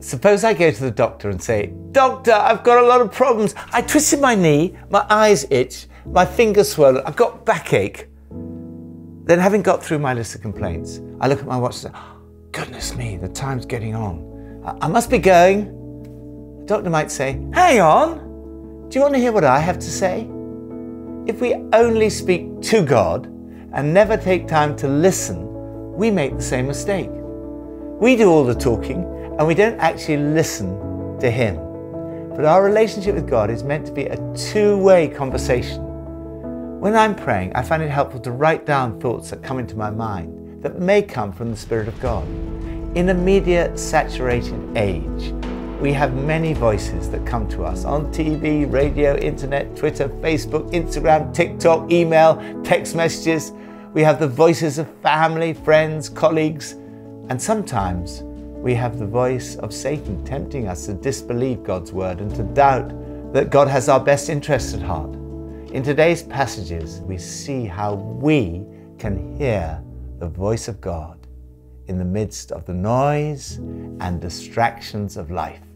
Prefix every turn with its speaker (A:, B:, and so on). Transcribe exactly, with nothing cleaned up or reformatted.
A: Suppose I go to the doctor and say, "Doctor, I've got a lot of problems. I twisted my knee, my eyes itch, my finger's swollen, I've got backache." Then, having got through my list of complaints, I look at my watch and say, oh, "Goodness me, the time's getting on. I, I must be going." The doctor might say, "Hang on, do you want to hear what I have to say?" If we only speak to God and never take time to listen, we make the same mistake. We do all the talking and we don't actually listen to Him. But our relationship with God is meant to be a two-way conversation. When I'm praying, I find it helpful to write down thoughts that come into my mind that may come from the Spirit of God. In a media-saturated age, we have many voices that come to us on T V, radio, internet, Twitter, Facebook, Instagram, TikTok, email, text messages. We have the voices of family, friends, colleagues, and sometimes we have the voice of Satan tempting us to disbelieve God's word and to doubt that God has our best interests at heart. In today's passages, we see how we can hear the voice of God in the midst of the noise and distractions of life.